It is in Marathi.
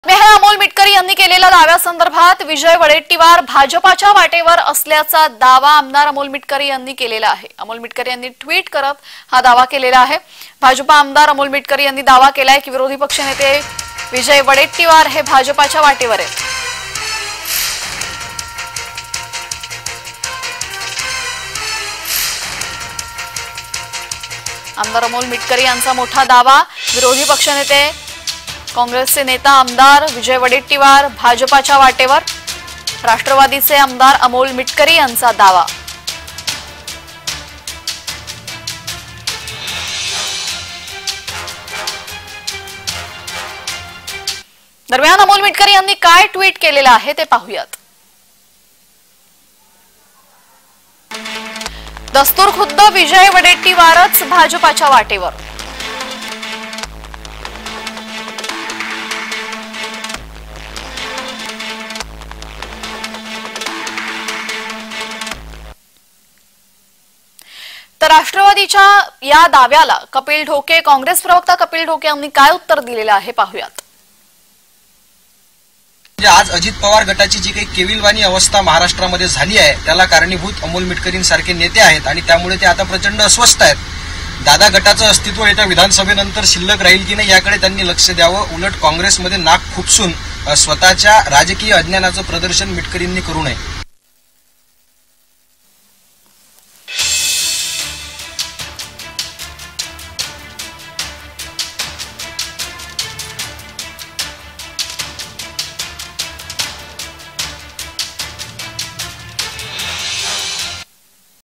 अमोल मिटकरी यांनी केलेल्या दाव्यासंदर्भात विजय वडेट्टीवार भाजपाच्या वाटेवर असल्याचा दावा आमदार अमोल मिटकरी यांनी केलेला आहे। अमोल मिटकरी यांनी ट्विट करत हा दावा केलेला आहे। भाजपा आमदार अमोल मिटकरी यांनी दावा केलाय की विरोधी पक्षनेते विजय वडेट्टीवार हे भाजपाच्या वाटेवर आहेत। आमदार अमोल मिटकरी यांचा मोठा दावा, विरोधी पक्षनेते काँग्रेसचे नेता आमदार विजय वडेट्टीवार भाजपाच्या वाटेवर, राष्ट्रवादीचे आमदार अमोल मिटकरी यांचा दावा। दरम्यान अमोल मिटकरी यांनी काय ट्विट केलेलं आहे ते पाहूयात। दस्तूर खुद्द विजय वडेट्टीवारच भाजपाच्या वाटेवर। तर राष्ट्रवादीच्या या दाव्याला कपिल ढोके, काँग्रेस प्रवक्ता कपिल ढोके यांनी काय उत्तर दिलेलं आहे पाहूयात। आज अजित पवार गटाची जी काही केविलवाणी अवस्था महाराष्ट्रामध्ये झाली आहे त्याला कारणीभूत अमोल मिटकरींसारखे नेते आहेत आणि त्यामुळे ते आता प्रचंड अस्वस्थ आहेत। दादा गटाचं अस्तित्व येत्या विधानसभेनंतर शिल्लक राहील की नाही याकडे त्यांनी लक्ष द्यावं। उलट काँग्रेसमध्ये नाक खुपसून स्वतःच्या राजकीय अज्ञानाचं प्रदर्शन मिटकरींनी करू नये।